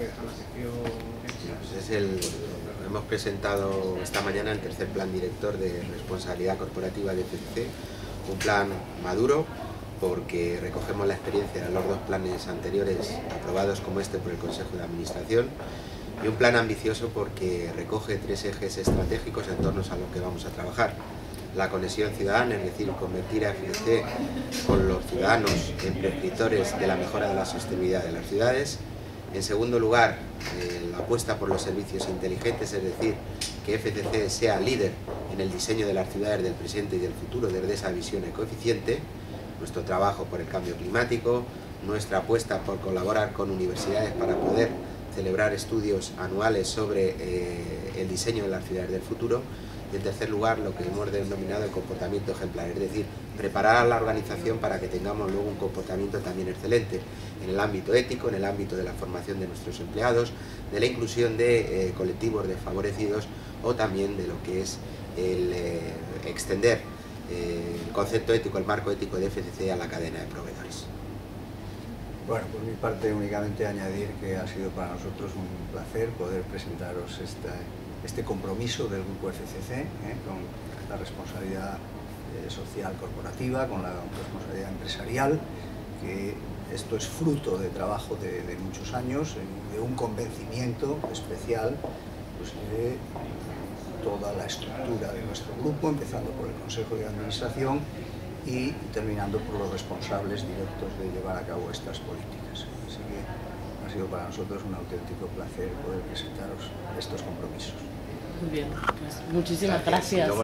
a la sección. Hemos presentado esta mañana el tercer plan director de responsabilidad corporativa de FCC, un plan maduro porque recogemos la experiencia de los dos planes anteriores aprobados como este por el Consejo de Administración, y un plan ambicioso porque recoge tres ejes estratégicos en torno a lo que vamos a trabajar: la conexión ciudadana, es decir, convertir a FCC con los ciudadanos en prescriptores de la mejora de la sostenibilidad de las ciudades. En segundo lugar, la apuesta por los servicios inteligentes, es decir, que FCC sea líder en el diseño de las ciudades del presente y del futuro desde esa visión ecoeficiente. Nuestro trabajo por el cambio climático, nuestra apuesta por colaborar con universidades para poder celebrar estudios anuales sobre el diseño de las ciudades del futuro. Y en tercer lugar, lo que hemos denominado el comportamiento ejemplar, es decir, preparar a la organización para que tengamos luego un comportamiento también excelente en el ámbito ético, en el ámbito de la formación de nuestros empleados, de la inclusión de colectivos desfavorecidos, o también de lo que es el extender el concepto ético, el marco ético de FCC a la cadena de proveedores. Bueno, por mi parte únicamente añadir que ha sido para nosotros un placer poder presentaros este compromiso del Grupo FCC con la responsabilidad social corporativa, con la responsabilidad empresarial, que esto es fruto de trabajo de muchos años, de un convencimiento especial pues, de toda la estructura de nuestro grupo, empezando por el Consejo de Administración y terminando por los responsables directos de llevar a cabo estas políticas. Así que ha sido para nosotros un auténtico placer poder presentaros estos compromisos. Muy bien, pues muchísimas gracias.